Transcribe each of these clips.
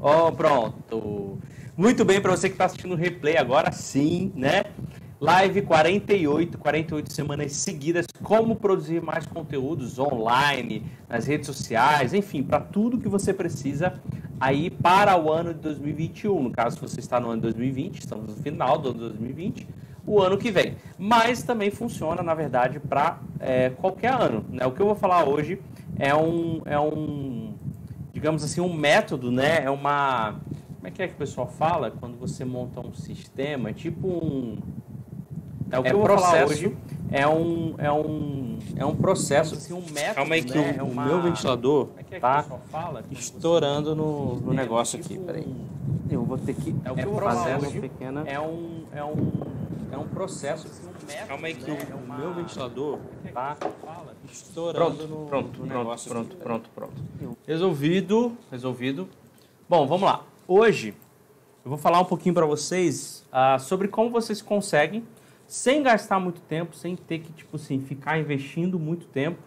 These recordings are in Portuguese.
Oh, pronto. Muito bem, para você que está assistindo o replay agora sim, né? Live 48 semanas seguidas, como produzir mais conteúdos online, nas redes sociais, enfim, para tudo que você precisa aí para o ano de 2021. No caso, se você está no ano de 2020, estamos no final do ano de 2020, o ano que vem. Mas também funciona, na verdade, para qualquer ano, né? O que eu vou falar hoje é um, digamos assim, um método, né? Como é que o pessoal fala quando você monta um sistema? Tipo um... o que eu vou falar hoje é um processo, assim, um método. Calma aí que o meu ventilador tá estourando no negócio aqui. Peraí. Eu vou ter que fazer uma pequena... É um processo, assim, um método. Calma aí que o meu ventilador tá estourando no negócio aqui. Pronto. Resolvido. Bom, vamos lá. Hoje eu vou falar um pouquinho para vocês sobre como vocês conseguem, sem gastar muito tempo, sem ter que, tipo assim, ficar investindo muito tempo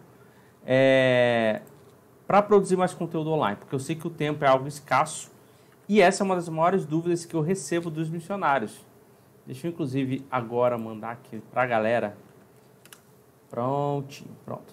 para produzir mais conteúdo online, porque eu sei que o tempo é algo escasso e essa é uma das maiores dúvidas que eu recebo dos missionários. Deixa eu, inclusive, agora mandar aqui para a galera. Pronto.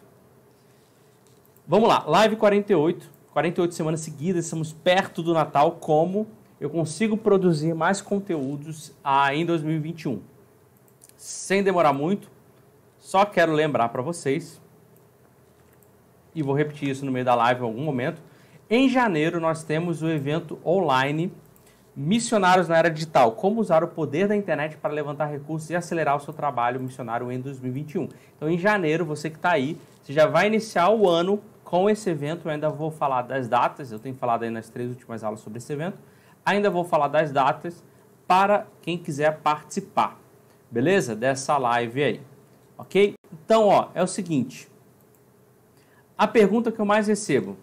Vamos lá, live 48 semanas seguidas, estamos perto do Natal, como eu consigo produzir mais conteúdos em 2021. Sem demorar muito, só quero lembrar para vocês, e vou repetir isso no meio da live em algum momento, em janeiro nós temos o evento online Missionários na Era Digital, como usar o poder da internet para levantar recursos e acelerar o seu trabalho missionário em 2021. Então, em janeiro, você que está aí, você já vai iniciar o ano com esse evento. Eu ainda vou falar das datas, eu tenho falado aí nas 3 últimas aulas sobre esse evento, ainda vou falar das datas para quem quiser participar. Beleza? Dessa live aí, ok? Então, ó, é o seguinte, a pergunta que eu mais recebo,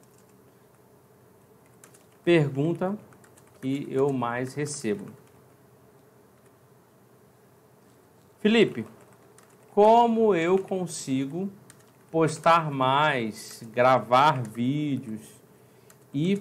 Felipe, como eu consigo postar mais, gravar vídeos e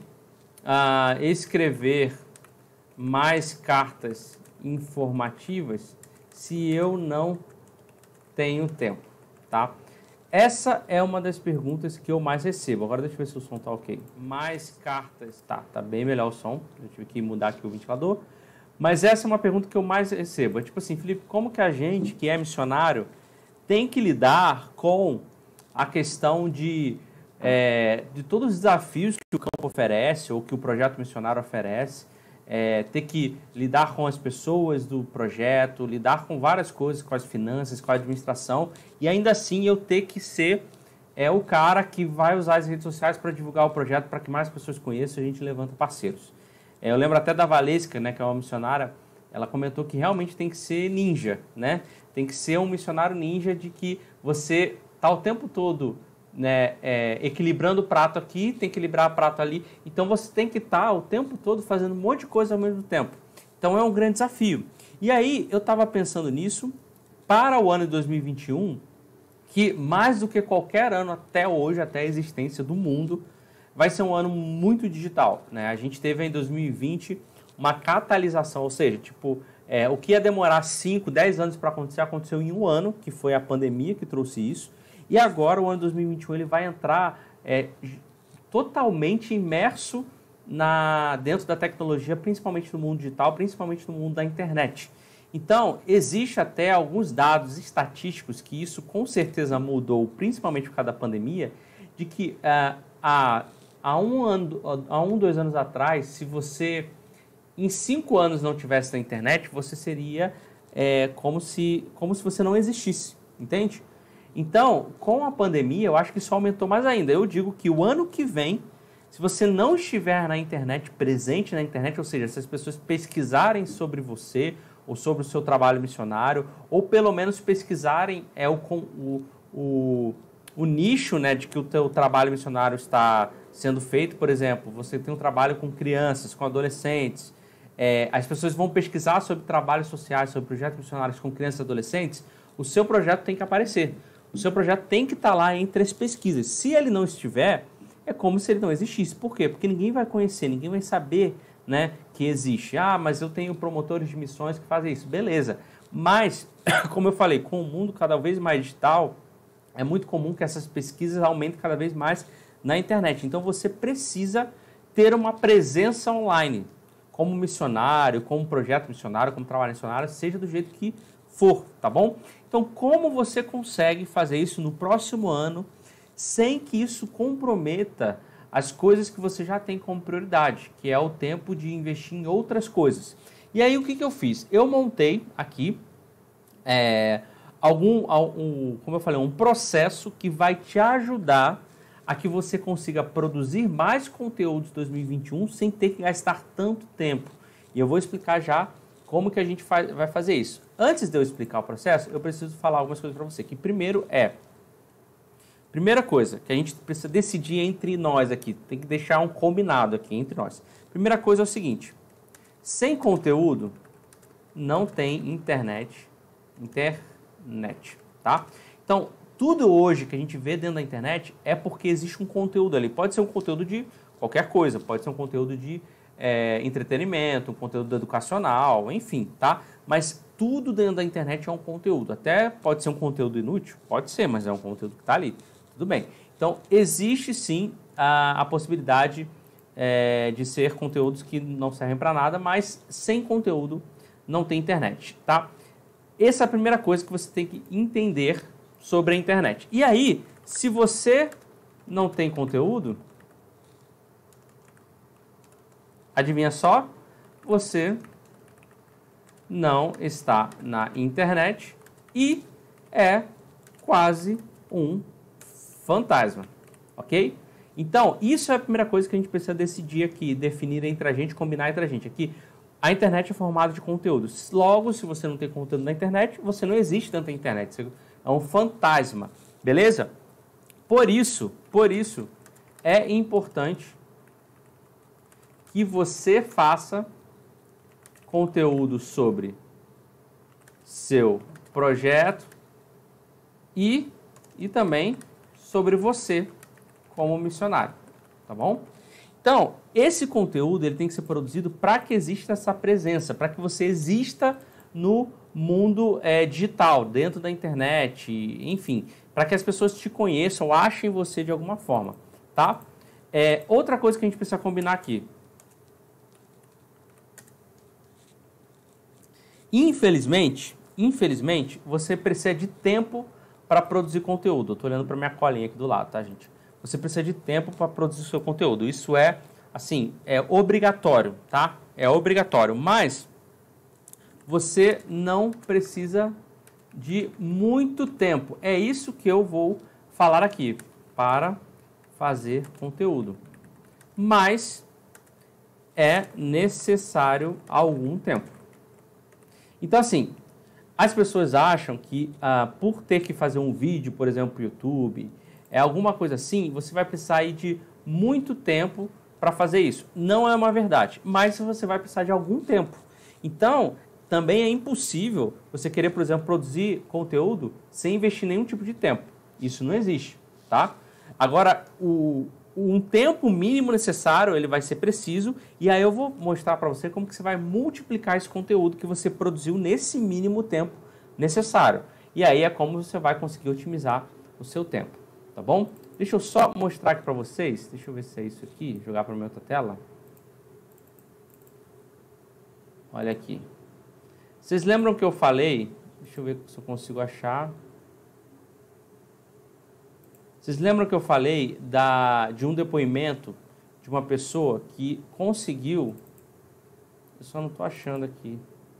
escrever mais cartas informativas se eu não tenho tempo, tá? Essa é uma das perguntas que eu mais recebo. Agora deixa eu ver se o som tá ok. Mais cartas. Tá bem melhor o som. Eu tive que mudar aqui o ventilador. Mas essa é uma pergunta que eu mais recebo. É tipo assim, Felipe, como que a gente, que é missionário, tem que lidar com a questão de todos os desafios que o campo oferece ou que o projeto missionário oferece? Ter que lidar com as pessoas do projeto, lidar com várias coisas, com as finanças, com a administração, e ainda assim eu ter que ser o cara que vai usar as redes sociais para divulgar o projeto, para que mais pessoas conheçam e a gente levanta parceiros. Eu lembro até da Valesca, né, que é uma missionária, ela comentou que realmente tem que ser ninja, né? Tem que ser um missionário ninja de que você está o tempo todo, né, equilibrando o prato aqui, tem que equilibrar o prato ali. Então você tem que estar o tempo todo fazendo um monte de coisa ao mesmo tempo. Então é um grande desafio. E aí eu estava pensando nisso para o ano de 2021, que mais do que qualquer ano até hoje, até a existência do mundo, vai ser um ano muito digital, né? A gente teve em 2020 uma catalisação, ou seja, tipo, o que ia demorar 5, 10 anos para acontecer, aconteceu em um ano, que foi a pandemia que trouxe isso. E agora, o ano 2021, ele vai entrar totalmente imerso dentro da tecnologia, principalmente no mundo digital, principalmente no mundo da internet. Então, existe até alguns dados estatísticos que isso com certeza mudou, principalmente por causa da pandemia, de que há 2 anos atrás, se você em 5 anos não tivesse na internet, você seria como se você não existisse, entende? Então, com a pandemia, eu acho que isso aumentou mais ainda. Eu digo que o ano que vem, se você não estiver na internet, presente na internet, ou seja, se as pessoas pesquisarem sobre você ou sobre o seu trabalho missionário, ou pelo menos pesquisarem o nicho, né, de que o teu trabalho missionário está sendo feito. Por exemplo, você tem um trabalho com crianças, com adolescentes, as pessoas vão pesquisar sobre trabalhos sociais, sobre projetos missionários com crianças e adolescentes, o seu projeto tem que aparecer. O seu projeto tem que estar lá entre as pesquisas. Se ele não estiver, é como se ele não existisse. Por quê? Porque ninguém vai conhecer, ninguém vai saber, né, que existe. Ah, mas eu tenho promotores de missões que fazem isso. Beleza. Mas, como eu falei, com o mundo cada vez mais digital, é muito comum que essas pesquisas aumentem cada vez mais na internet. Então, você precisa ter uma presença online, como missionário, como projeto missionário, como trabalho missionário, seja do jeito que for, tá bom? Então, como você consegue fazer isso no próximo ano sem que isso comprometa as coisas que você já tem como prioridade, que é o tempo de investir em outras coisas? E aí, o que eu fiz? Eu montei aqui como eu falei, um processo que vai te ajudar a que você consiga produzir mais conteúdos em 2021 sem ter que gastar tanto tempo. E eu vou explicar já como que a gente vai fazer isso. Antes de eu explicar o processo, eu preciso falar algumas coisas para você. Que primeira coisa que a gente precisa decidir entre nós aqui, tem que deixar um combinado aqui entre nós. Primeira coisa é o seguinte: sem conteúdo não tem internet, tá? Então, tudo hoje que a gente vê dentro da internet é porque existe um conteúdo ali. Pode ser um conteúdo de qualquer coisa, pode ser um conteúdo de entretenimento, um conteúdo educacional, enfim, tá? Mas tudo dentro da internet é um conteúdo. Até pode ser um conteúdo inútil, pode ser, mas é um conteúdo que está ali. Tudo bem. Então, existe sim a possibilidade de ser conteúdos que não servem para nada, mas sem conteúdo não tem internet, tá? Essa é a primeira coisa que você tem que entender sobre a internet. E aí, se você não tem conteúdo, adivinha só? Você não está na internet e é quase um fantasma, ok? Então, isso é a primeira coisa que a gente precisa decidir aqui, definir entre a gente, combinar entre a gente aqui. A internet é formada de conteúdos. Logo, se você não tem conteúdo na internet, você não existe dentro da internet. Você é um fantasma, beleza? Por isso, é importante que você faça conteúdo sobre seu projeto e também sobre você como missionário, tá bom? Então, esse conteúdo ele tem que ser produzido para que exista essa presença, para que você exista no mundo digital, dentro da internet, enfim, para que as pessoas te conheçam, achem você de alguma forma, tá? Outra coisa que a gente precisa combinar aqui. Infelizmente, você precisa de tempo para produzir conteúdo. Eu estou olhando para minha colinha aqui do lado, tá, gente? Você precisa de tempo para produzir o seu conteúdo. Isso é, assim, é obrigatório, tá? É obrigatório, mas você não precisa de muito tempo. É isso que eu vou falar aqui, para fazer conteúdo. Mas é necessário algum tempo. Então, assim, as pessoas acham que por ter que fazer um vídeo, por exemplo, para o YouTube, alguma coisa assim, você vai precisar aí de muito tempo para fazer isso. Não é uma verdade, mas você vai precisar de algum tempo. Então, também é impossível você querer, por exemplo, produzir conteúdo sem investir nenhum tipo de tempo. Isso não existe, tá? Agora, um tempo mínimo necessário, ele vai ser preciso, e aí eu vou mostrar para você como que você vai multiplicar esse conteúdo que você produziu nesse mínimo tempo necessário. E aí é como você vai conseguir otimizar o seu tempo, tá bom? Deixa eu só mostrar aqui para vocês, deixa eu ver se é isso aqui, jogar para a minha outra tela. Olha aqui. Vocês lembram que eu falei, deixa eu ver se eu consigo achar. Vocês lembram que eu falei de um depoimento de uma pessoa que conseguiu... Eu só não estou achando aqui.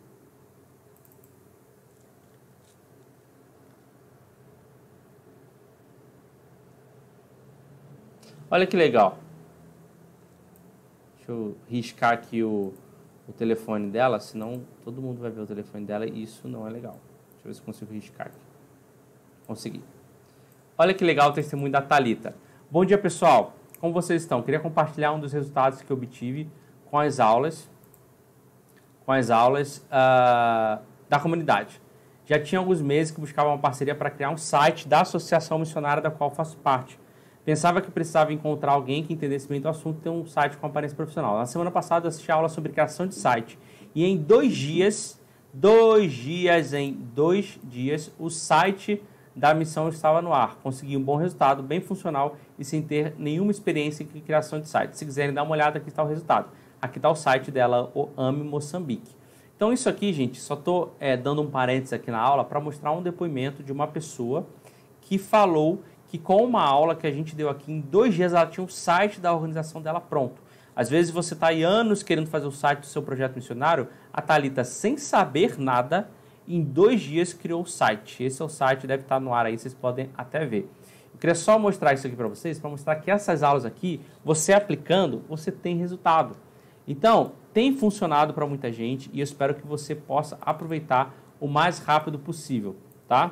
Olha que legal. Deixa eu riscar aqui o telefone dela, senão todo mundo vai ver o telefone dela e isso não é legal. Deixa eu ver se eu consigo riscar aqui. Consegui. Olha que legal o testemunho da Thalita. Bom dia, pessoal. Como vocês estão? Queria compartilhar um dos resultados que eu obtive com as aulas da comunidade. Já tinha alguns meses que buscava uma parceria para criar um site da associação missionária da qual faço parte. Pensava que precisava encontrar alguém que entendesse bem do assunto e ter um site com aparência profissional. Na semana passada eu assisti a aula sobre criação de site. E em 2 dias, o site da missão estava no ar. Consegui um bom resultado, bem funcional e sem ter nenhuma experiência em criação de site. Se quiserem dar uma olhada, aqui está o resultado. Aqui está o site dela, o AME Moçambique. Então isso aqui, gente, só estou dando um parênteses aqui na aula para mostrar um depoimento de uma pessoa que falou que com uma aula que a gente deu aqui, em 2 dias ela tinha o site da organização dela pronto. Às vezes você está aí anos querendo fazer o site do seu projeto missionário, a Thalita, sem saber nada, em 2 dias criou o site. Esse é o site, deve estar no ar aí, vocês podem até ver. Eu queria só mostrar isso aqui para vocês, para mostrar que essas aulas aqui, você aplicando, você tem resultado. Então, tem funcionado para muita gente e eu espero que você possa aproveitar o mais rápido possível, tá?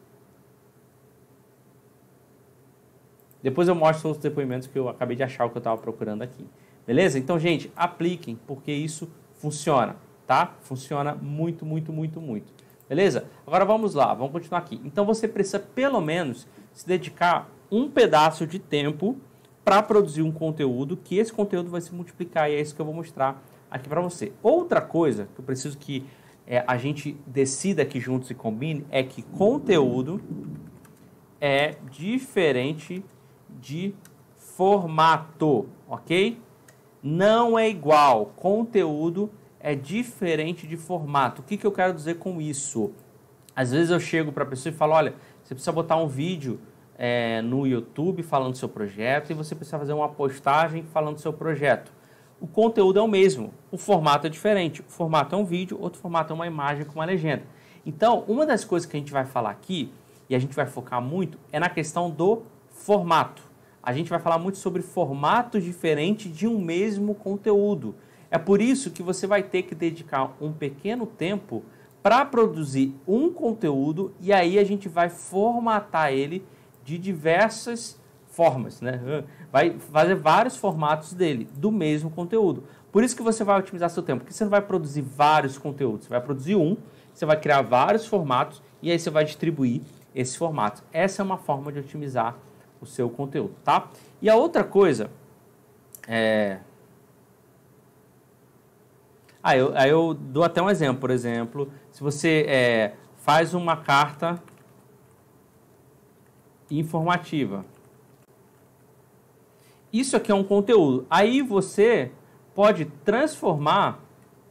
Depois eu mostro os depoimentos que eu acabei de achar o que eu estava procurando aqui. Beleza? Então, gente, apliquem, porque isso funciona, tá? Funciona muito, muito, muito, muito. Beleza? Agora vamos lá, vamos continuar aqui. Então, você precisa, pelo menos, se dedicar um pedaço de tempo para produzir um conteúdo, que esse conteúdo vai se multiplicar, e é isso que eu vou mostrar aqui para você. Outra coisa que eu preciso que a gente decida aqui juntos e combine, é que conteúdo é diferente de formato, ok? Não é igual. Conteúdo é diferente de formato. O que eu quero dizer com isso? Às vezes eu chego para a pessoa e falo, olha, você precisa botar um vídeo no YouTube falando do seu projeto e você precisa fazer uma postagem falando do seu projeto. O conteúdo é o mesmo, o formato é diferente. O formato é um vídeo, outro formato é uma imagem com uma legenda. Então, uma das coisas que a gente vai falar aqui, e a gente vai focar muito, é na questão do formato. A gente vai falar muito sobre formatos diferentes de um mesmo conteúdo. É por isso que você vai ter que dedicar um pequeno tempo para produzir um conteúdo e aí a gente vai formatar ele de diversas formas, né? Vai fazer vários formatos dele, do mesmo conteúdo. Por isso que você vai otimizar seu tempo, porque você não vai produzir vários conteúdos, você vai produzir um, você vai criar vários formatos e aí você vai distribuir esses formatos. Essa é uma forma de otimizar o seu conteúdo, tá? E a outra coisa eu dou até um exemplo. Por exemplo, se você faz uma carta informativa, isso aqui é um conteúdo. Aí você pode transforma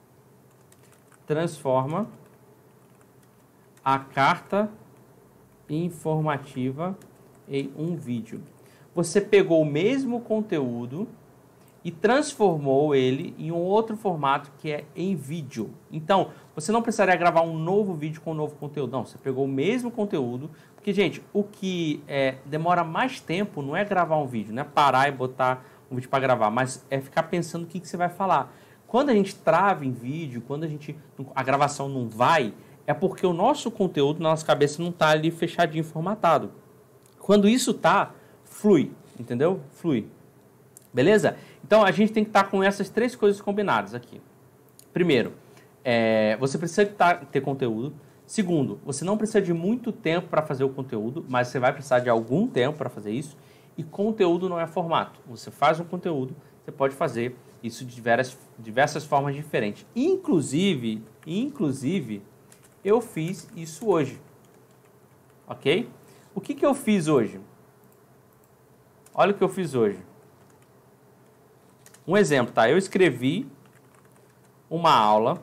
a carta informativa em um vídeo. Você pegou o mesmo conteúdo e transformou ele em um outro formato que é em vídeo. Então, você não precisaria gravar um novo vídeo com um novo conteúdo. Não, você pegou o mesmo conteúdo. Porque, gente, o que demora mais tempo não é gravar um vídeo, não é parar e botar um vídeo para gravar, mas é ficar pensando o que você vai falar. Quando a gente trava em vídeo, quando a gravação não vai, é porque o nosso conteúdo na nossa cabeça não está ali fechadinho, formatado. Quando isso tá, flui, entendeu? Flui. Beleza? Então, a gente tem que estar com essas 3 coisas combinadas aqui. Primeiro, você precisa ter conteúdo. Segundo, você não precisa de muito tempo para fazer o conteúdo, mas você vai precisar de algum tempo para fazer isso. E conteúdo não é formato. Você faz um conteúdo, você pode fazer isso de diversas formas diferentes. Inclusive, eu fiz isso hoje. Ok? O que eu fiz hoje? Olha o que eu fiz hoje. Um exemplo, tá? Eu escrevi uma aula.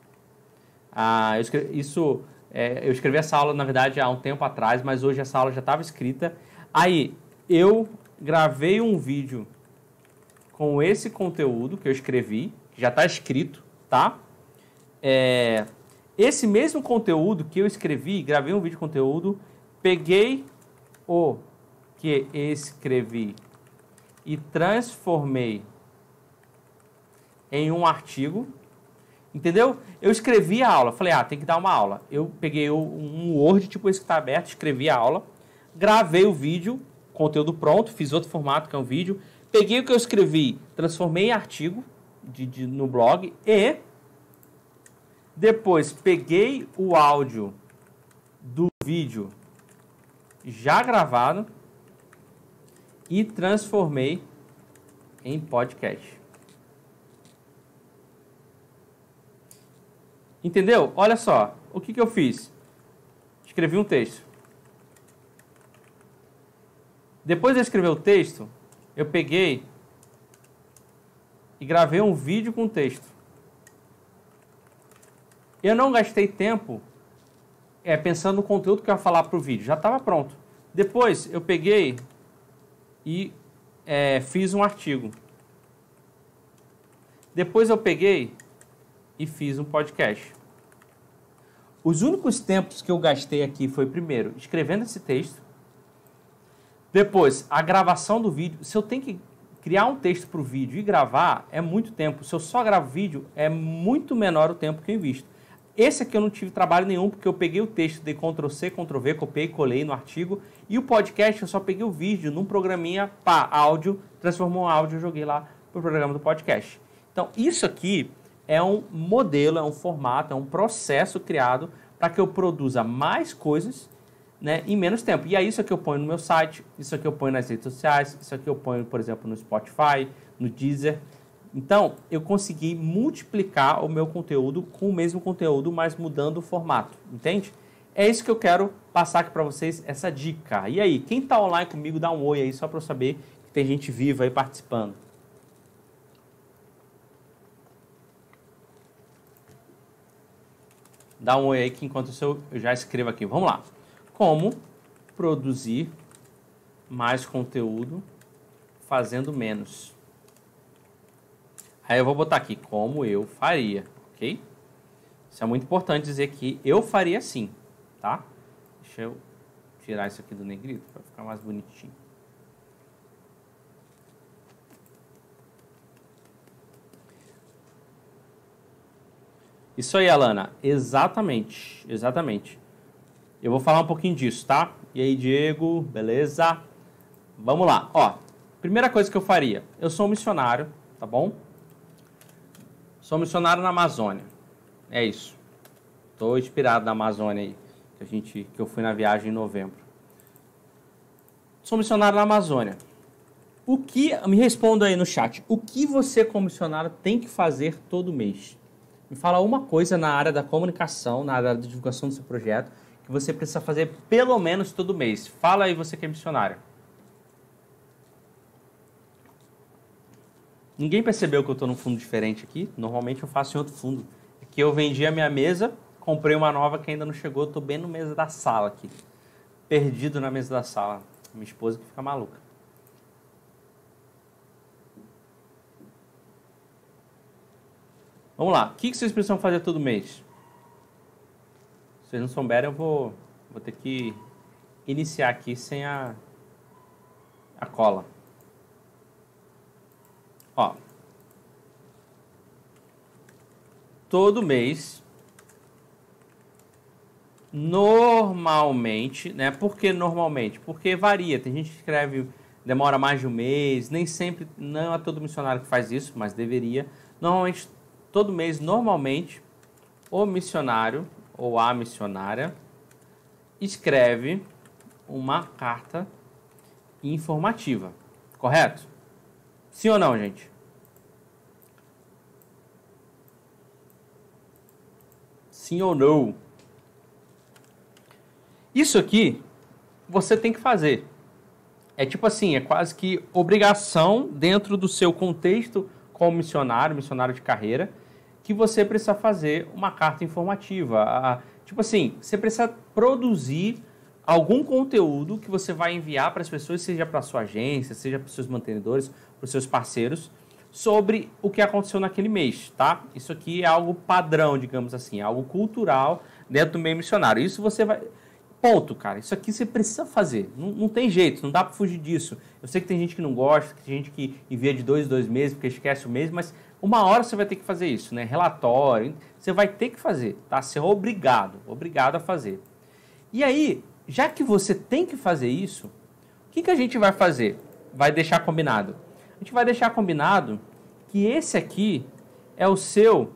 Eu escrevi essa aula, na verdade, há um tempo atrás, mas hoje essa aula já estava escrita. Aí, eu gravei um vídeo com esse conteúdo que eu escrevi, que já está escrito, tá? Esse mesmo conteúdo que eu escrevi, gravei um vídeo de conteúdo, peguei o que escrevi e transformei em um artigo, entendeu? Eu escrevi a aula, falei, tem que dar uma aula. Eu peguei um Word, tipo esse que está aberto, escrevi a aula, gravei o vídeo, conteúdo pronto, fiz outro formato que é um vídeo, peguei o que eu escrevi, transformei em artigo no blog e depois peguei o áudio do vídeo já gravado e transformei em podcast. Entendeu? Olha só, o que eu fiz? Escrevi um texto. Depois de eu escrever o texto, eu peguei e gravei um vídeo com texto. Eu não gastei tempo pensando no conteúdo que eu ia falar para o vídeo. Já estava pronto. Depois eu peguei e fiz um artigo. Depois eu peguei e fiz um podcast. Os únicos tempos que eu gastei aqui foi, primeiro, escrevendo esse texto. Depois, a gravação do vídeo. Se eu tenho que criar um texto para o vídeo e gravar, é muito tempo. Se eu só gravo vídeo, é muito menor o tempo que eu invisto. Esse aqui eu não tive trabalho nenhum, porque eu peguei o texto, dei Ctrl+C, Ctrl+V, copiei e colei no artigo. E o podcast, eu só peguei o vídeo num programinha, áudio, transformou em áudio e joguei lá pro programa do podcast. Então, isso aqui é um modelo, é um formato, é um processo criado para que eu produza mais coisas, né, em menos tempo. E é isso que eu ponho no meu site, isso aqui eu ponho nas redes sociais, isso aqui eu ponho, por exemplo, no Spotify, no Deezer. Então, eu consegui multiplicar o meu conteúdo com o mesmo conteúdo, mas mudando o formato, entende? É isso que eu quero passar aqui para vocês, essa dica. E aí, quem está online comigo, dá um oi aí, só para eu saber que tem gente viva aí participando. Dá um oi aí que enquanto eu já escrevo aqui. Vamos lá. Como produzir mais conteúdo fazendo menos? Aí eu vou botar aqui como eu faria, ok? Isso é muito importante dizer que eu faria assim, tá? Deixa eu tirar isso aqui do negrito para ficar mais bonitinho. Isso aí, Alana. Exatamente, exatamente. Eu vou falar um pouquinho disso, tá? E aí, Diego, beleza? Vamos lá. Ó, primeira coisa que eu faria. Eu sou um missionário, tá bom? Sou um missionário na Amazônia. É isso. Tô inspirado na Amazônia aí, que eu fui na viagem em novembro. Sou missionário na Amazônia. Me responda aí no chat. O que você, como missionário, tem que fazer todo mês? Me fala uma coisa na área da comunicação, na área da divulgação do seu projeto, que você precisa fazer pelo menos todo mês. Fala aí, você que é missionário. Ninguém percebeu que eu estou num fundo diferente aqui? Normalmente eu faço em outro fundo. Aqui eu vendi a minha mesa, comprei uma nova que ainda não chegou, estou bem no mesa da sala aqui. Perdido na mesa da sala. Minha esposa que fica maluca. Vamos lá. O que vocês precisam fazer todo mês? Se vocês não souberem, eu vou ter que iniciar aqui sem a cola. Ó. Todo mês, normalmente, né? Por que normalmente? Porque varia. Tem gente que escreve, demora mais de um mês. Nem sempre, não é todo missionário que faz isso, mas deveria. Normalmente, todo mês, normalmente, o missionário ou a missionária escreve uma carta informativa. Correto? Sim ou não, gente? Sim ou não? Isso aqui você tem que fazer. É tipo assim, é quase que obrigação dentro do seu contexto como missionário de carreira, que você precisa fazer uma carta informativa. Tipo assim, você precisa produzir algum conteúdo que você vai enviar para as pessoas, seja para a sua agência, seja para os seus mantenedores, para os seus parceiros, sobre o que aconteceu naquele mês, tá? Isso aqui é algo padrão, digamos assim, algo cultural dentro do meio missionário. Isso você vai... Ponto, cara. Isso aqui você precisa fazer. Não tem jeito, não dá para fugir disso. Eu sei que tem gente que não gosta, que tem gente que envia de 2 em 2 meses, porque esquece o mês, mas uma hora você vai ter que fazer isso, né? Relatório, você vai ter que fazer, tá? Você é obrigado a fazer. E aí, já que você tem que fazer isso, o que a gente vai fazer? Vai deixar combinado. A gente vai deixar combinado que esse aqui é o seu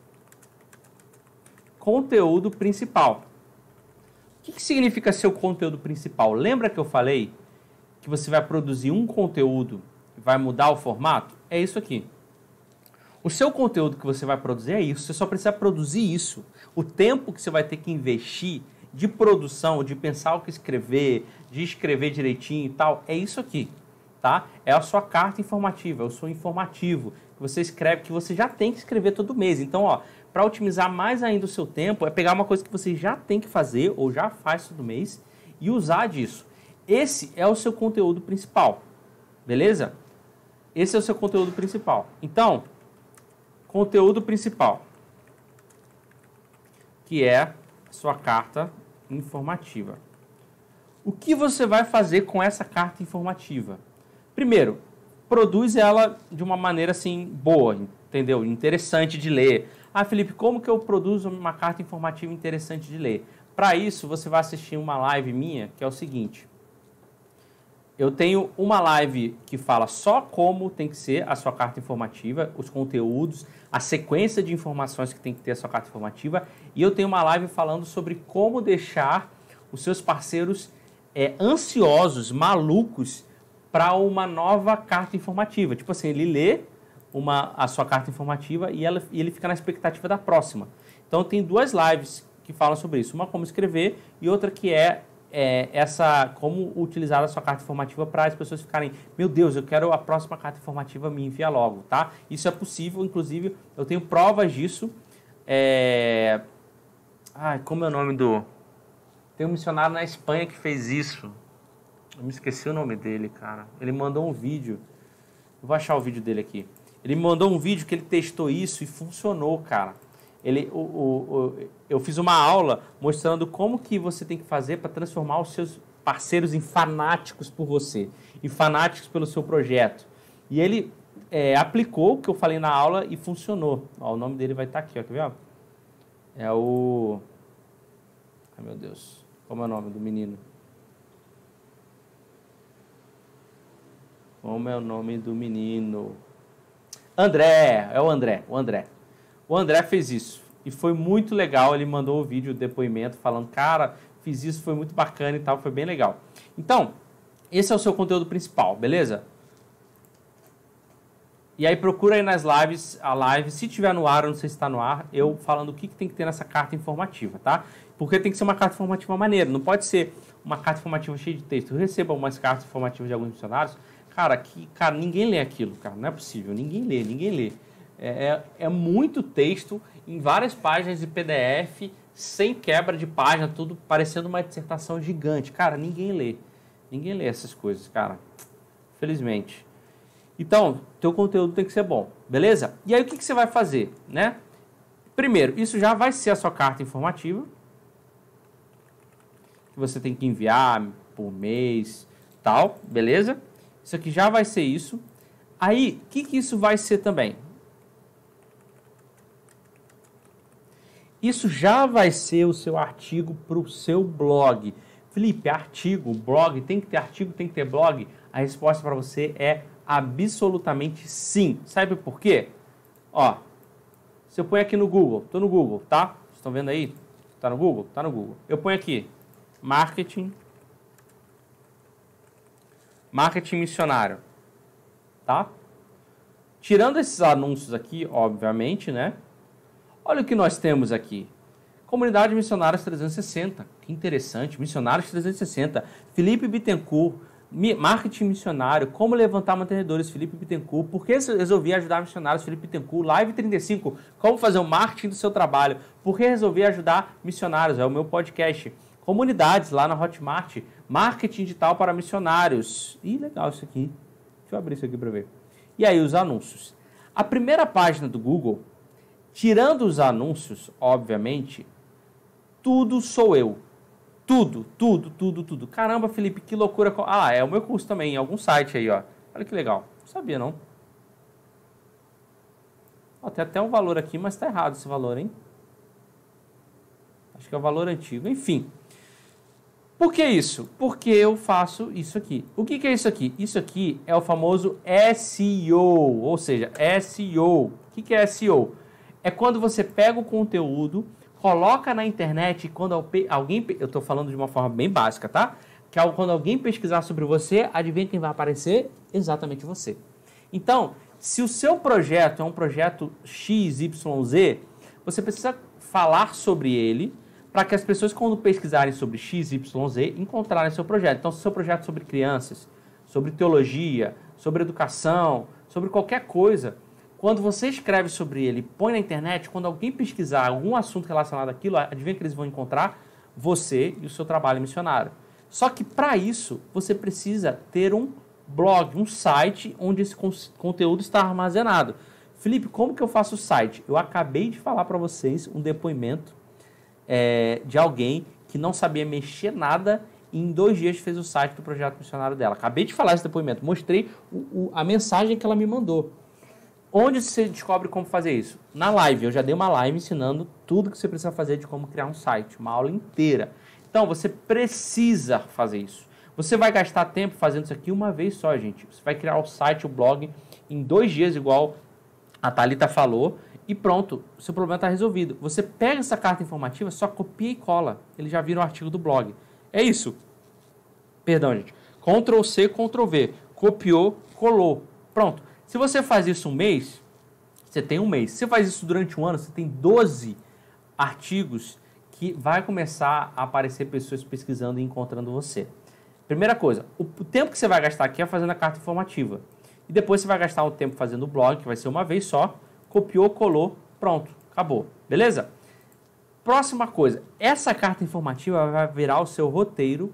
conteúdo principal. O que significa seu conteúdo principal? Lembra que eu falei que você vai produzir um conteúdo e vai mudar o formato, é isso aqui. O seu conteúdo que você vai produzir é isso, você só precisa produzir isso. O tempo que você vai ter que investir de produção, de pensar o que escrever, de escrever direitinho e tal, é isso aqui, tá? É a sua carta informativa, é o seu informativo, que você escreve, que você já tem que escrever todo mês. Então, ó, para otimizar mais ainda o seu tempo, é pegar uma coisa que você já tem que fazer ou já faz todo mês e usar disso. Esse é o seu conteúdo principal, beleza? Esse é o seu conteúdo principal. Então, conteúdo principal, que é a sua carta informativa. O que você vai fazer com essa carta informativa? Primeiro, produz ela de uma maneira assim boa, entendeu? Interessante de ler. Ah, Felipe, como que eu produzo uma carta informativa interessante de ler? Para isso, você vai assistir uma live minha, que é o seguinte. Eu tenho uma live que fala só como tem que ser a sua carta informativa, os conteúdos, a sequência de informações que tem que ter a sua carta informativa. E eu tenho uma live falando sobre como deixar os seus parceiros ansiosos, malucos, para uma nova carta informativa. Tipo assim, ele lê a sua carta informativa e ele fica na expectativa da próxima. Então, tem duas lives que falam sobre isso. Uma como escrever e outra que é como utilizar a sua carta informativa para as pessoas ficarem, meu Deus, eu quero a próxima carta informativa, me envia logo, tá? Isso é possível, inclusive, eu tenho provas disso. Como é o nome do... Tem um missionário na Espanha que fez isso. Eu me esqueci o nome dele, cara. Ele mandou um vídeo. Eu vou achar o vídeo dele aqui. Ele me mandou um vídeo que ele testou isso e funcionou, cara. Eu fiz uma aula mostrando como que você tem que fazer para transformar os seus parceiros em fanáticos por você, em fanáticos pelo seu projeto. E ele aplicou o que eu falei na aula e funcionou. Ó, o nome dele vai estar aqui, ó, quer ver? Ó? É o... Ai, meu Deus. Como é o nome do menino? Como é o nome do menino? André, é o André. O André fez isso e foi muito legal. Ele mandou o vídeo, o depoimento, falando, cara, fiz isso, foi muito bacana e tal, foi bem legal. Então, esse é o seu conteúdo principal, beleza? E aí procura aí nas lives, a live, se tiver no ar, eu não sei se está no ar, eu falando o que tem que ter nessa carta informativa, tá? Porque tem que ser uma carta informativa maneira, não pode ser uma carta informativa cheia de texto. Eu recebo algumas cartas informativas de alguns funcionários, cara, ninguém lê aquilo, cara, não é possível, ninguém lê. É muito texto em várias páginas de PDF, sem quebra de página, tudo parecendo uma dissertação gigante. Cara, ninguém lê essas coisas, cara, felizmente. Então, teu conteúdo tem que ser bom, beleza? E aí o que você vai fazer, né? Primeiro, isso já vai ser a sua carta informativa, que você tem que enviar por mês, tal, beleza? Isso aqui já vai ser isso. Aí, o que isso vai ser também? Isso já vai ser o seu artigo para o seu blog. Felipe, artigo, blog, tem que ter artigo, tem que ter blog? A resposta para você é absolutamente sim. Sabe por quê? Ó, se eu ponho aqui no Google, tô no Google, tá? Vocês estão vendo aí? Tá no Google? Tá no Google. Eu ponho aqui, marketing missionário, tá? Tirando esses anúncios aqui, obviamente, né? Olha o que nós temos aqui. Comunidade Missionários 360. Que interessante. Missionários 360. Felipe Bittencourt. Marketing missionário. Como levantar mantenedores. Felipe Bittencourt. Por que resolvi ajudar missionários? Felipe Bittencourt. Live 35. Como fazer o marketing do seu trabalho. Por que resolvi ajudar missionários? É o meu podcast. Comunidades lá na Hotmart. Marketing digital para missionários. Ih, legal isso aqui. Deixa eu abrir isso aqui para ver. E aí os anúncios. A primeira página do Google... Tirando os anúncios, obviamente, tudo sou eu. Tudo. Caramba, Felipe, que loucura. Ah, é o meu curso também, em algum site aí, ó. Olha que legal. Não sabia, não. Ó, tem até um valor aqui, mas tá errado esse valor, hein? Acho que é o valor antigo. Enfim. Por que isso? Porque eu faço isso aqui. O que é isso aqui? Isso aqui é o famoso SEO, ou seja, SEO. O que é SEO? É quando você pega o conteúdo, coloca na internet e quando alguém... Eu estou falando de uma forma bem básica, tá? quando alguém pesquisar sobre você, adivinha quem vai aparecer? Exatamente você. Então, se o seu projeto é um projeto XYZ, você precisa falar sobre ele para que as pessoas, quando pesquisarem sobre XYZ, encontrarem seu projeto. Então, se o seu projeto é sobre crianças, sobre teologia, sobre educação, sobre qualquer coisa, quando você escreve sobre ele, põe na internet, quando alguém pesquisar algum assunto relacionado àquilo, adivinha que eles vão encontrar? Você e o seu trabalho missionário. Só que para isso, você precisa ter um blog, um site onde esse conteúdo está armazenado. Felipe, como que eu faço o site? Eu acabei de falar para vocês um depoimento de alguém que não sabia mexer nada e em 2 dias fez o site do projeto missionário dela. Acabei de falar esse depoimento, mostrei a mensagem que ela me mandou. Onde você descobre como fazer isso? Na live, eu já dei uma live ensinando tudo que você precisa fazer de como criar um site, uma aula inteira. Então, você precisa fazer isso. Você vai gastar tempo fazendo isso aqui uma vez só, gente. Você vai criar o site, o blog, em 2 dias, igual a Thalita falou, e pronto, o seu problema está resolvido. Você pega essa carta informativa, só copia e cola. Eles já viram o artigo do blog. É isso. Perdão, gente. Ctrl C, Ctrl V. Copiou, colou. Pronto. Se você faz isso um mês, você tem um mês. Se você faz isso durante um ano, você tem 12 artigos que vai começar a aparecer pessoas pesquisando e encontrando você. Primeira coisa, o tempo que você vai gastar aqui é fazendo a carta informativa. E depois você vai gastar um tempo fazendo o blog, que vai ser uma vez só. Copiou, colou, pronto, acabou. Beleza? Próxima coisa, essa carta informativa vai virar o seu roteiro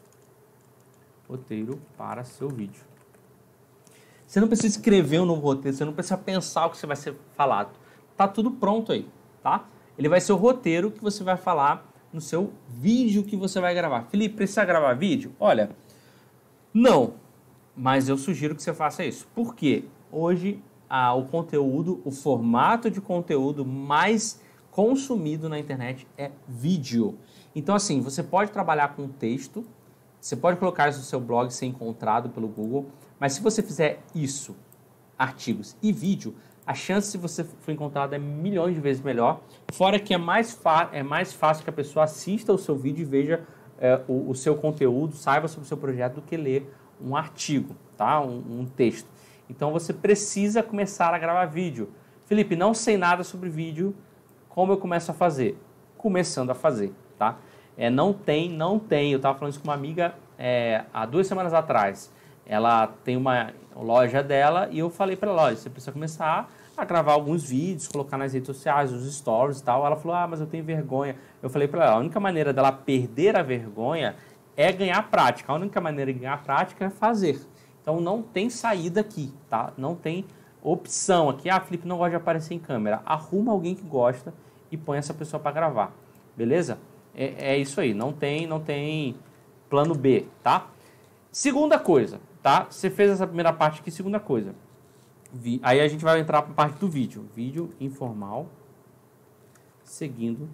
para seu vídeo. Você não precisa escrever um novo roteiro, você não precisa pensar o que você vai ser falado. Tá tudo pronto aí, tá? Ele vai ser o roteiro que você vai falar no seu vídeo que você vai gravar. Felipe, precisa gravar vídeo? Olha, não, mas eu sugiro que você faça isso. Por quê? Hoje, o conteúdo, o formato de conteúdo mais consumido na internet é vídeo. Então, assim, você pode trabalhar com texto, você pode colocar isso no seu blog, ser encontrado pelo Google, mas se você fizer isso, artigos e vídeo, a chance de você for encontrado é milhões de vezes melhor. Fora que é mais fácil que a pessoa assista o seu vídeo e veja o seu conteúdo, saiba sobre o seu projeto, do que ler um artigo, tá? Um texto. Então você precisa começar a gravar vídeo. Felipe, não sei nada sobre vídeo, como eu começo a fazer? Começando a fazer, tá? Não tem. Eu estava falando isso com uma amiga há 2 semanas atrás. Ela tem uma loja dela e eu falei para ela, olha, você precisa começar a gravar alguns vídeos, colocar nas redes sociais, os stories e tal. Ela falou, mas eu tenho vergonha. Eu falei para ela, a única maneira dela perder a vergonha é ganhar prática. A única maneira de ganhar prática é fazer. Então não tem saída aqui, tá? Não tem opção aqui. Felipe, não gosta de aparecer em câmera. Arruma alguém que gosta e põe essa pessoa para gravar, beleza? É isso aí, não tem plano B, tá? Segunda coisa, tá? Você fez essa primeira parte aqui, segunda coisa. Aí a gente vai entrar para a parte do vídeo. Vídeo informal, seguindo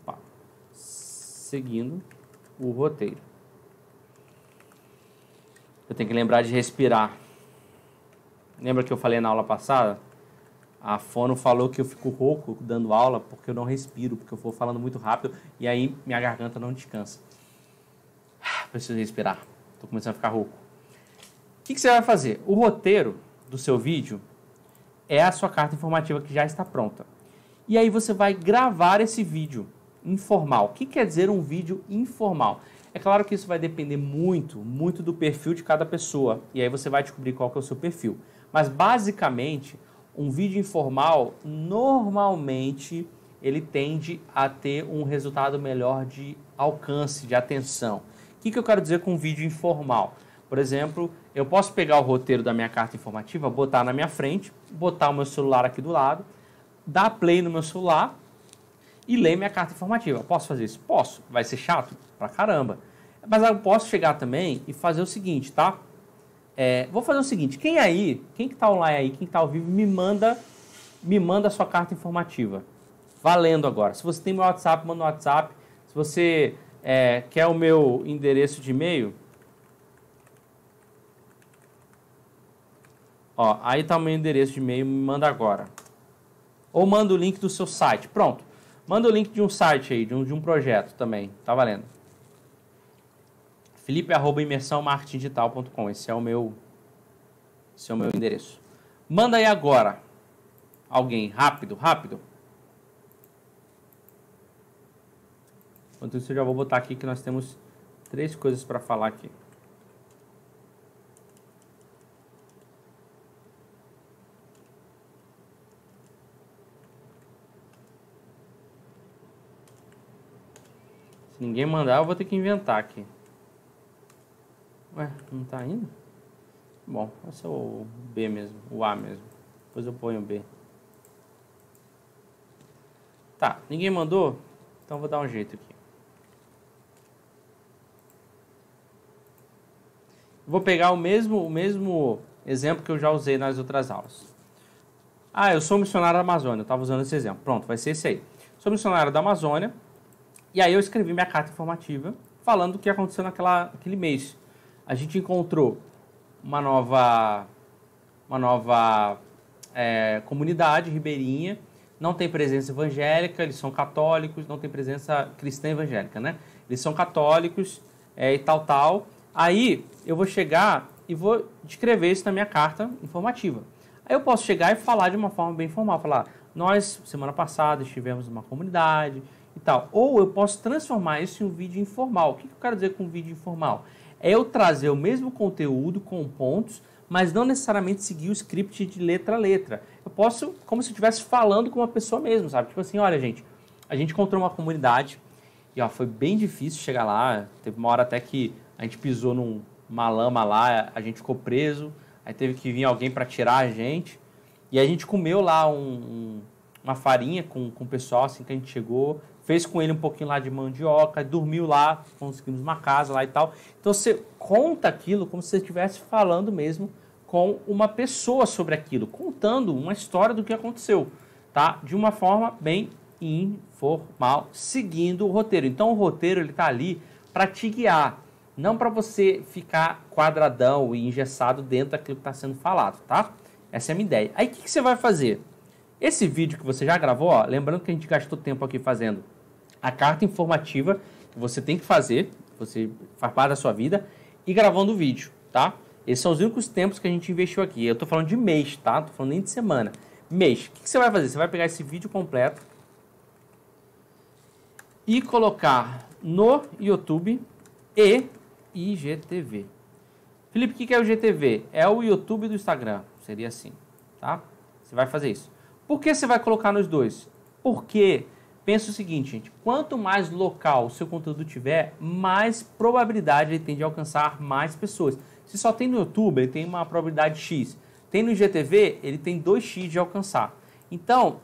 o roteiro. Eu tenho que lembrar de respirar. Lembra que eu falei na aula passada? A Fono falou que eu fico rouco dando aula porque eu não respiro, porque eu vou falando muito rápido e aí minha garganta não descansa. Preciso respirar. Estou começando a ficar rouco. O que você vai fazer? O roteiro do seu vídeo é a sua carta informativa que já está pronta. E aí você vai gravar esse vídeo informal. O que quer dizer um vídeo informal? É claro que isso vai depender muito do perfil de cada pessoa. E aí você vai descobrir qual que é o seu perfil. Mas basicamente, um vídeo informal, normalmente, ele tende a ter um resultado melhor de alcance, de atenção. O que eu quero dizer com um vídeo informal? Por exemplo, eu posso pegar o roteiro da minha carta informativa, botar na minha frente, botar o meu celular aqui do lado, dar play no meu celular e ler minha carta informativa. Posso fazer isso? Posso. Vai ser chato? Pra caramba. Mas eu posso chegar também e fazer o seguinte, tá? Vou fazer o seguinte, quem que tá online aí, quem tá ao vivo, me manda a sua carta informativa. Valendo agora. Se você tem meu WhatsApp, manda no WhatsApp. Se você quer o meu endereço de e-mail, ó, aí tá o meu endereço de e-mail, me manda agora. Ou manda o link do seu site. Pronto. Manda o link de um site aí, de um projeto também. Tá valendo. Felipe@imersãomarketingdigital.com. Esse é o meu endereço. Manda aí agora. Alguém, rápido. Enquanto isso, eu já vou botar aqui que nós temos 3 coisas para falar aqui. Se ninguém mandar, eu vou ter que inventar aqui. Ué, não tá indo? Bom, esse é o B mesmo, o A mesmo. Depois eu ponho o B. Tá, ninguém mandou? Então eu vou dar um jeito aqui. Vou pegar o mesmo exemplo que eu já usei nas outras aulas. Ah, eu sou missionário da Amazônia. Eu estava usando esse exemplo. Pronto, vai ser esse aí. Sou missionário da Amazônia. E aí eu escrevi minha carta informativa falando do que aconteceu naquele mês. A gente encontrou uma nova comunidade ribeirinha. Não tem presença evangélica, eles são católicos. Não tem presença cristã evangélica, né? Eles são católicos e tal. Aí eu vou chegar e vou descrever isso na minha carta informativa. Aí eu posso chegar e falar de uma forma bem formal. Falar, nós, semana passada, estivemos numa comunidade e tal. Ou eu posso transformar isso em um vídeo informal. O que eu quero dizer com vídeo informal? É eu trazer o mesmo conteúdo com pontos, mas não necessariamente seguir o script de letra a letra. Eu posso, como se eu estivesse falando com uma pessoa mesmo, sabe? Tipo assim, olha, gente, a gente encontrou uma comunidade e ó, foi bem difícil chegar lá. Teve uma hora até que a gente pisou numa lama lá, a gente ficou preso, aí teve que vir alguém para tirar a gente. E a gente comeu lá uma farinha com o pessoal assim que a gente chegou, fez com ele um pouquinho lá de mandioca, dormiu lá, conseguimos uma casa lá e tal. Então você conta aquilo como se você estivesse falando mesmo com uma pessoa sobre aquilo, contando uma história do que aconteceu, tá? De uma forma bem informal, seguindo o roteiro. Então o roteiro ele tá ali para te guiar, não para você ficar quadradão e engessado dentro daquilo que está sendo falado, tá? Essa é a minha ideia. Aí o que você vai fazer? Esse vídeo que você já gravou, ó, lembrando que a gente gastou tempo aqui fazendo a carta informativa que você tem que fazer, você faz parte da sua vida, e gravando o vídeo, tá? Esses são os únicos tempos que a gente investiu aqui. Eu tô falando de mês, tá? Tô falando nem de semana. Mês. O que você vai fazer? Você vai pegar esse vídeo completo e colocar no YouTube e IGTV. Felipe, o que é o IGTV? É o YouTube do Instagram. Seria assim, tá? Você vai fazer isso. Por que você vai colocar nos dois? Porque, pensa o seguinte, gente. Quanto mais local o seu conteúdo tiver, mais probabilidade ele tem de alcançar mais pessoas. Se só tem no YouTube, ele tem uma probabilidade X. Tem no IGTV, ele tem 2x de alcançar. Então,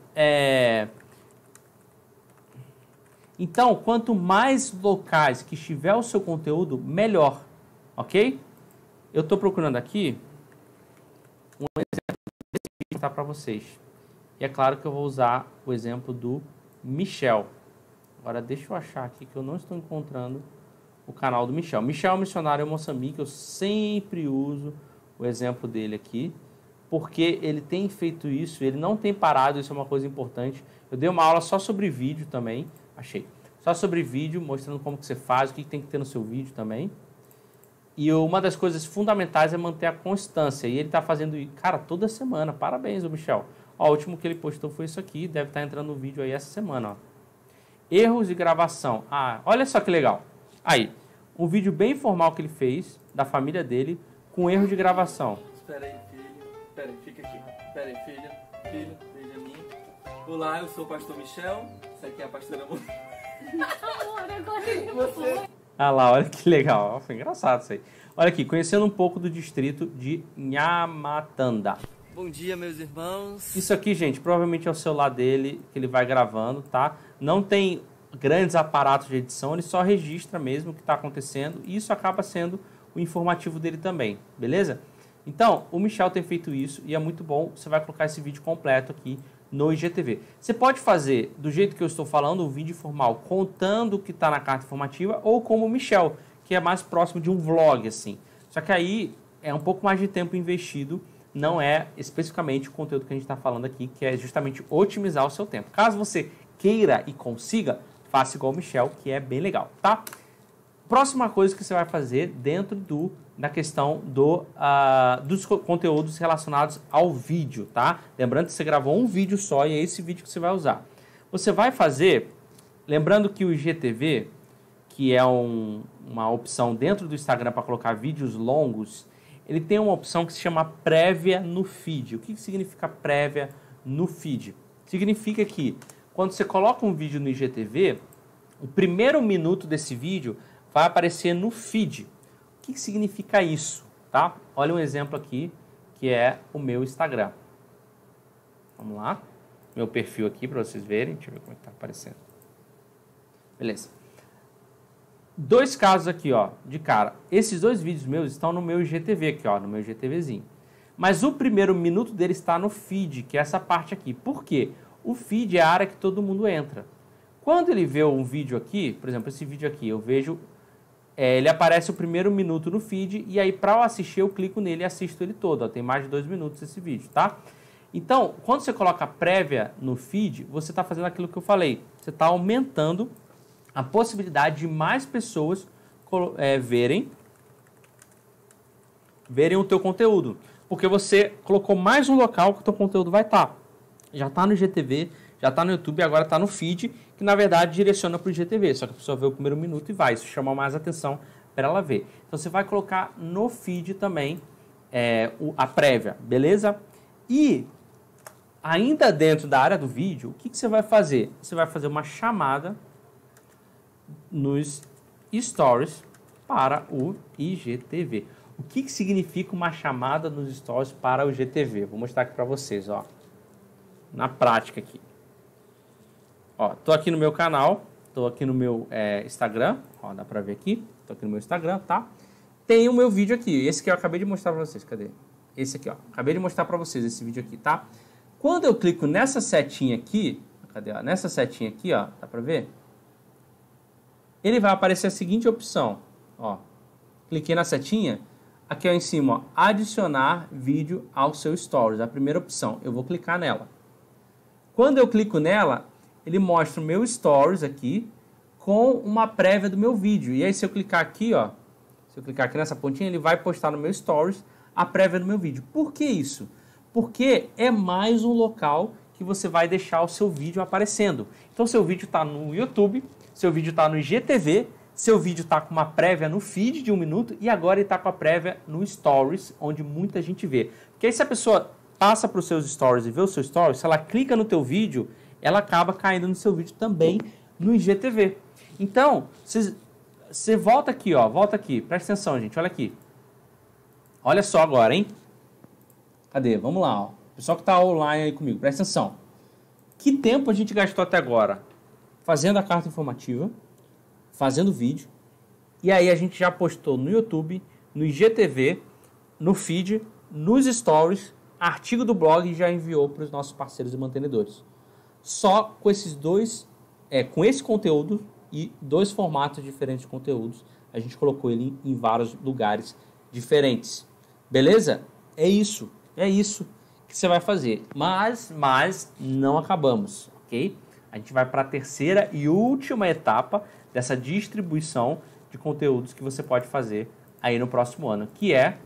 quanto mais locais que estiver o seu conteúdo, melhor, ok? Eu estou procurando aqui um exemplo desse vídeo para vocês. E é claro que eu vou usar o exemplo do Michel. Agora deixa eu achar aqui que eu não estou encontrando o canal do Michel. Michel é um missionário em Moçambique, eu sempre uso o exemplo dele aqui, porque ele tem feito isso, ele não tem parado, isso é uma coisa importante. Eu dei uma aula só sobre vídeo também. Achei. Só sobre vídeo, mostrando como que você faz, o que tem que ter no seu vídeo também. E uma das coisas fundamentais é manter a constância. E ele está fazendo isso, cara, toda semana. Parabéns, Michel. Ó, o último que ele postou foi isso aqui. Deve estar entrando no vídeo aí essa semana. Ó. Erros de gravação. Ah, olha só que legal. Aí, um vídeo bem informal que ele fez, da família dele, com erro de gravação. Espera aí, filho. Espera aí, fica aqui. Espera aí, filha. Filho, Benjamin. Olá, eu sou o pastor Michel. Essa aqui é a pastora Amor. Amor, agora ele Você... Ah lá, olha que legal. Foi engraçado isso aí. Olha aqui, conhecendo um pouco do distrito de Nhamatanda. Bom dia, meus irmãos. Isso aqui, gente, provavelmente é o celular dele que ele vai gravando, tá? Não tem grandes aparatos de edição, ele só registra mesmo o que está acontecendo e isso acaba sendo o informativo dele também, beleza? Então, o Michel tem feito isso e é muito bom. Você vai colocar esse vídeo completo aqui no IGTV. Você pode fazer do jeito que eu estou falando, um vídeo informal, contando o que está na carta informativa, ou como o Michel, que é mais próximo de um vlog, assim. Só que aí é um pouco mais de tempo investido, não é especificamente o conteúdo que a gente está falando aqui, que é justamente otimizar o seu tempo. Caso você queira e consiga, faça igual o Michel, que é bem legal, tá? Próxima coisa que você vai fazer dentro da questão dos conteúdos relacionados ao vídeo, tá? Lembrando que você gravou um vídeo só e é esse vídeo que você vai usar. Você vai fazer, lembrando que o IGTV, que é uma opção dentro do Instagram para colocar vídeos longos, ele tem uma opção que se chama prévia no feed. O que significa prévia no feed? Significa que quando você coloca um vídeo no IGTV, o primeiro minuto desse vídeo vai aparecer no feed. O que significa isso? Tá? Olha um exemplo aqui, que é o meu Instagram. Vamos lá. Meu perfil aqui para vocês verem. Deixa eu ver como é que está aparecendo. Beleza. 2 casos aqui, ó, de cara. Esses 2 vídeos meus estão no meu IGTV aqui, ó, no meu IGTVzinho. Mas o primeiro minuto dele está no feed, que é essa parte aqui. Por quê? O feed é a área que todo mundo entra. Quando ele vê um vídeo aqui, por exemplo, esse vídeo aqui, eu vejo, ele aparece o primeiro minuto no feed, e aí para eu assistir, eu clico nele e assisto ele todo. Ó, tem mais de 2 minutos esse vídeo, tá? Então, quando você coloca prévia no feed, você está fazendo aquilo que eu falei. Você está aumentando a possibilidade de mais pessoas verem o teu conteúdo. Porque você colocou mais um local que o teu conteúdo vai estar. Já está no IGTV, já está no YouTube, agora está no feed, que na verdade direciona para o IGTV. Só que a pessoa vê o primeiro minuto e vai. Isso chama mais atenção para ela ver. Então você vai colocar no feed também a prévia, beleza? E ainda dentro da área do vídeo, o que você vai fazer? Você vai fazer uma chamada nos stories para o IGTV. O que significa uma chamada nos stories para o IGTV? Vou mostrar aqui para vocês, ó, na prática aqui. Ó, tô aqui no meu canal, tô aqui no meu Instagram, ó, dá para ver aqui, tô aqui no meu Instagram, tá? Tem o meu vídeo aqui, esse que eu acabei de mostrar para vocês, cadê? Esse aqui, ó, acabei de mostrar para vocês esse vídeo aqui, tá? Quando eu clico nessa setinha aqui, cadê? Ó? Nessa setinha aqui, ó, dá para ver? Ele vai aparecer a seguinte opção, ó, cliquei na setinha, aqui ó, em cima, ó, adicionar vídeo ao seu stories, a primeira opção, eu vou clicar nela. Quando eu clico nela, ele mostra o meu stories aqui com uma prévia do meu vídeo, e aí se eu clicar aqui, ó, se eu clicar aqui nessa pontinha, ele vai postar no meu stories a prévia do meu vídeo. Por que isso? Porque é mais um local que você vai deixar o seu vídeo aparecendo. Então seu vídeo está no YouTube, seu vídeo está no IGTV, seu vídeo está com uma prévia no feed de 1 minuto e agora ele está com a prévia no Stories, onde muita gente vê. Porque aí se a pessoa passa para os seus Stories e vê o seu Stories, se ela clica no teu vídeo, ela acaba caindo no seu vídeo também no IGTV. Então, você volta aqui, ó, volta aqui, presta atenção, gente, olha aqui. Olha só agora, hein? Cadê? Vamos lá, ó. Pessoal que está online aí comigo, presta atenção. Que tempo a gente gastou até agora? Fazendo a carta informativa, fazendo vídeo, e aí a gente já postou no YouTube, no IGTV, no feed, nos stories, artigo do blog e já enviou para os nossos parceiros e mantenedores. Só com esses dois, com esse conteúdo e 2 formatos diferentes de conteúdos, a gente colocou ele em vários lugares diferentes. Beleza? É isso que você vai fazer. Mas não acabamos, ok? A gente vai para a terceira e última etapa dessa distribuição de conteúdos que você pode fazer aí no próximo ano, que é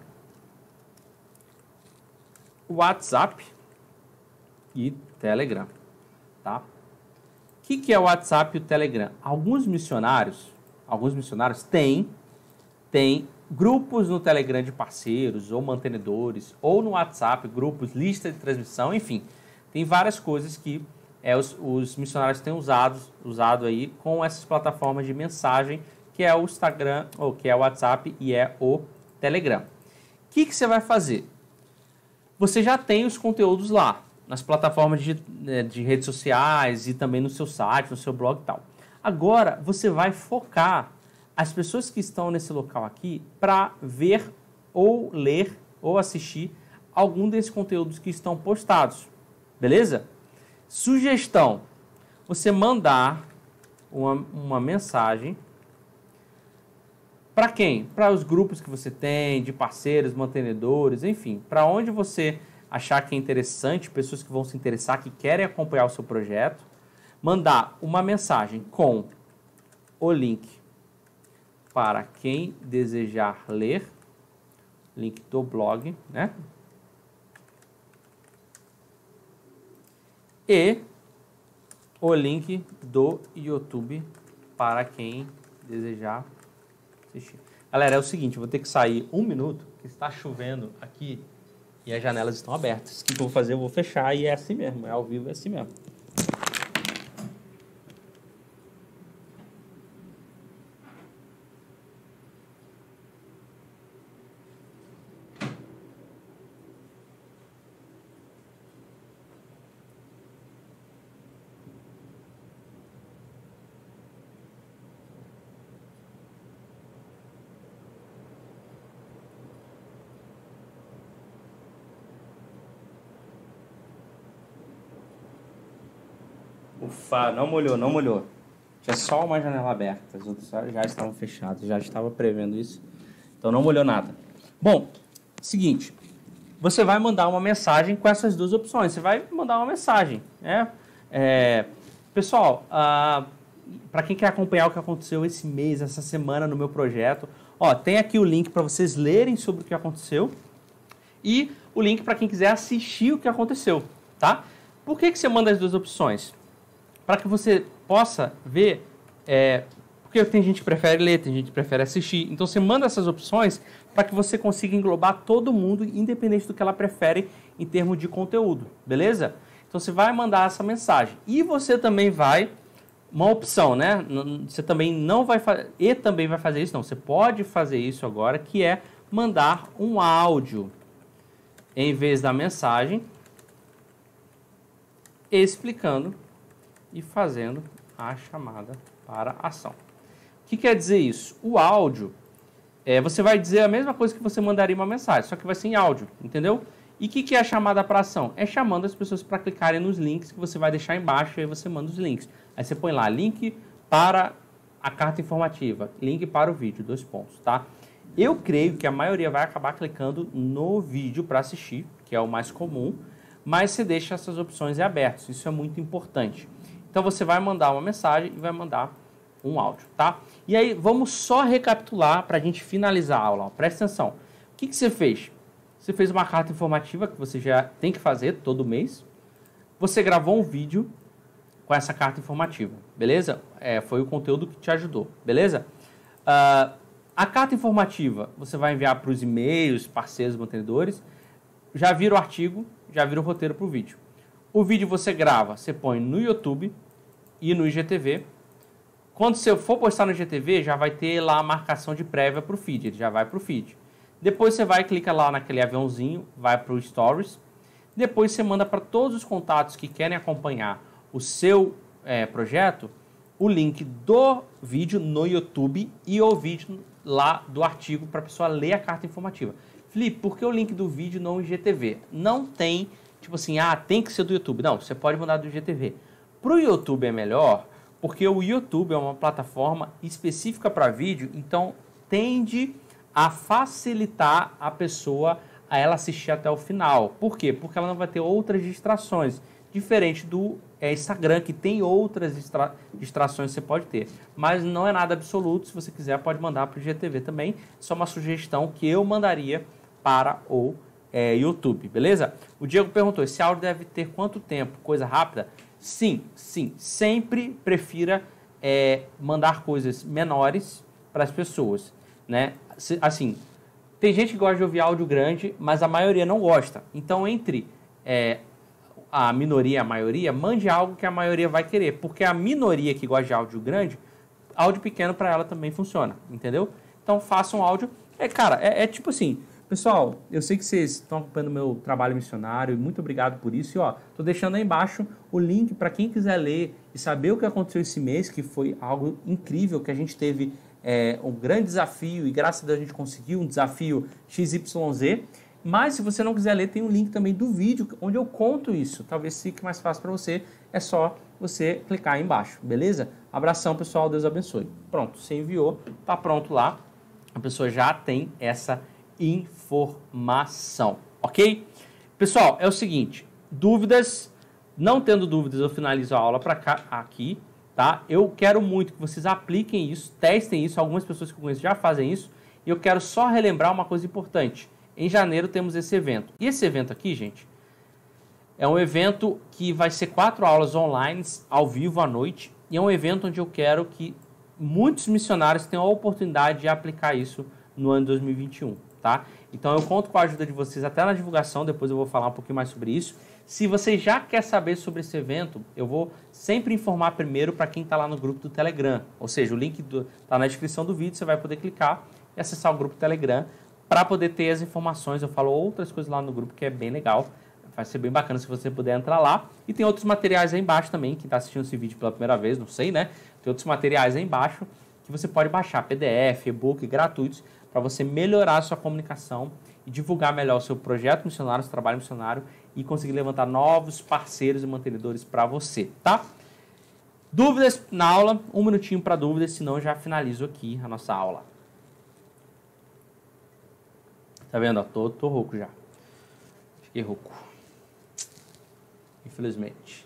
o WhatsApp e Telegram, tá? O que é o WhatsApp e o Telegram? Alguns missionários têm grupos no Telegram de parceiros ou mantenedores, ou no WhatsApp, grupos, lista de transmissão, enfim, tem várias coisas que os missionários têm usado aí com essas plataformas de mensagem, que é o Instagram, ou que é o WhatsApp e é o Telegram. O que você vai fazer? Você já tem os conteúdos lá, nas plataformas de redes sociais e também no seu site, no seu blog e tal. Agora, você vai focar as pessoas que estão nesse local aqui para ver ou ler ou assistir algum desses conteúdos que estão postados. Beleza? Sugestão, você mandar uma mensagem para quem? Para os grupos que você tem, de parceiros, mantenedores, enfim, para onde você achar que é interessante, pessoas que vão se interessar, que querem acompanhar o seu projeto, mandar uma mensagem com o link para quem desejar ler, link do blog, né? E o link do YouTube para quem desejar assistir. Galera, é o seguinte, eu vou ter que sair 1 minuto, porque está chovendo aqui e as janelas estão abertas. O que eu vou fazer? Eu vou fechar e é assim mesmo, é ao vivo, é assim mesmo. Ufa, não molhou, não molhou. Tinha só uma janela aberta, as outras já estavam fechadas, já estava prevendo isso. Então não molhou nada. Bom, seguinte, você vai mandar uma mensagem com essas duas opções. Você vai mandar uma mensagem, né? Pessoal, para quem quer acompanhar o que aconteceu esse mês, essa semana no meu projeto, ó, tem aqui o link para vocês lerem sobre o que aconteceu e o link para quem quiser assistir o que aconteceu, tá? Por que você manda as duas opções? Para que você possa ver, porque tem gente que prefere ler, tem gente que prefere assistir. Então você manda essas opções para que você consiga englobar todo mundo, independente do que ela prefere em termos de conteúdo, beleza? Então você vai mandar essa mensagem. E você também vai, uma opção, né? Você também não vai fazer, e também vai fazer isso, não. Você pode fazer isso agora, que é mandar um áudio em vez da mensagem, explicando e fazendo a chamada para ação. O que quer dizer isso? O áudio, você vai dizer a mesma coisa que você mandaria uma mensagem, só que vai ser em áudio, entendeu? E o que é a chamada para ação? É chamando as pessoas para clicarem nos links que você vai deixar embaixo, e aí você manda os links. Aí você põe lá, link para a carta informativa, link para o vídeo, 2 pontos, tá? Eu creio que a maioria vai acabar clicando no vídeo para assistir, que é o mais comum, mas você deixa essas opções abertas, isso é muito importante. Então você vai mandar uma mensagem e vai mandar um áudio, tá? E aí vamos só recapitular para a gente finalizar a aula. Ó. Presta atenção. O que você fez? Você fez uma carta informativa que você já tem que fazer todo mês. Você gravou um vídeo com essa carta informativa, beleza? Foi o conteúdo que te ajudou, beleza? A carta informativa você vai enviar para os e-mails, parceiros, mantenedores. Já vira o artigo, já vira o roteiro para o vídeo. O vídeo você grava, você põe no YouTube e no IGTV. Quando você for postar no IGTV, já vai ter lá a marcação de prévia para o feed, ele já vai para o feed. Depois você vai, clica lá naquele aviãozinho, vai para o Stories. Depois você manda para todos os contatos que querem acompanhar o seu projeto, o link do vídeo no YouTube e o vídeo lá do artigo para a pessoa ler a carta informativa. Felipe, por que o link do vídeo no IGTV? Não tem, tipo assim, tem que ser do YouTube. Não, você pode mandar do IGTV. Para o YouTube é melhor, porque o YouTube é uma plataforma específica para vídeo, então tende a facilitar a pessoa a ela assistir até o final. Por quê? Porque ela não vai ter outras distrações, diferente do Instagram, que tem outras distrações que você pode ter. Mas não é nada absoluto, se você quiser pode mandar para o IGTV também, só uma sugestão que eu mandaria para o YouTube, beleza? O Diego perguntou, esse áudio deve ter quanto tempo? Coisa rápida? Sim, sempre prefira mandar coisas menores para as pessoas, né? Assim, tem gente que gosta de ouvir áudio grande, mas a maioria não gosta. Então, entre a minoria e a maioria, mande algo que a maioria vai querer, porque a minoria que gosta de áudio grande, áudio pequeno para ela também funciona, entendeu? Então, faça um áudio. Tipo assim, pessoal, eu sei que vocês estão acompanhando o meu trabalho missionário, muito obrigado por isso. E, tô deixando aí embaixo o link para quem quiser ler e saber o que aconteceu esse mês, que foi algo incrível, que a gente teve um grande desafio e graças a Deus a gente conseguiu um desafio XYZ. Mas se você não quiser ler, tem um link também do vídeo onde eu conto isso. Talvez fique mais fácil para você, é só você clicar aí embaixo, beleza? Abração, pessoal, Deus abençoe. Pronto, você enviou, tá pronto lá, a pessoa já tem essa informação, ok? Pessoal, é o seguinte, dúvidas, não tendo dúvidas eu finalizo a aula aqui, tá? Eu quero muito que vocês apliquem isso, testem isso, algumas pessoas que eu conheço já fazem isso, e eu quero só relembrar uma coisa importante. Em janeiro temos esse evento. E esse evento aqui, gente, é um evento que vai ser 4 aulas online, ao vivo, à noite, e é um evento onde eu quero que muitos missionários tenham a oportunidade de aplicar isso no ano de 2021, tá? Então eu conto com a ajuda de vocês até na divulgação, depois eu vou falar um pouquinho mais sobre isso. Se você já quer saber sobre esse evento, eu vou sempre informar primeiro para quem está lá no grupo do Telegram. Ou seja, o link está na descrição do vídeo, você vai poder clicar e acessar o grupo do Telegram para poder ter as informações. Eu falo outras coisas lá no grupo que é bem legal. Vai ser bem bacana se você puder entrar lá. E tem outros materiais aí embaixo também, quem está assistindo esse vídeo pela primeira vez, não sei, né? Tem outros materiais aí embaixo que você pode baixar, PDF, e-book, gratuitos, para você melhorar a sua comunicação e divulgar melhor o seu projeto missionário, seu trabalho missionário e conseguir levantar novos parceiros e mantenedores para você, tá? Dúvidas na aula? 1 minutinho para dúvidas, senão eu já finalizo aqui a nossa aula. Tá vendo? Ó, tô rouco já. Fiquei rouco. Infelizmente.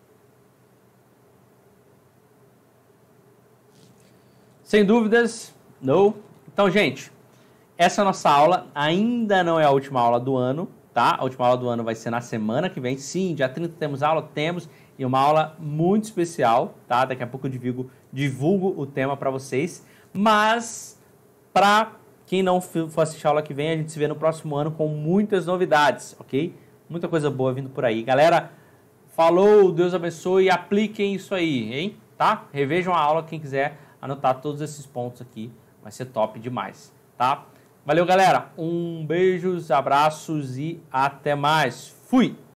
Sem dúvidas? Não. Então, gente, essa nossa aula ainda não é a última aula do ano, tá? A última aula do ano vai ser na semana que vem. Sim, dia 30 temos aula, temos. E uma aula muito especial, tá? Daqui a pouco eu divulgo o tema para vocês. Mas, para quem não for assistir a aula que vem, a gente se vê no próximo ano com muitas novidades, ok? Muita coisa boa vindo por aí. Galera, falou, Deus abençoe e apliquem isso aí, hein? Tá? Revejam a aula, quem quiser anotar todos esses pontos aqui. Vai ser top demais, tá? Valeu, galera. Beijos, abraços e até mais. Fui!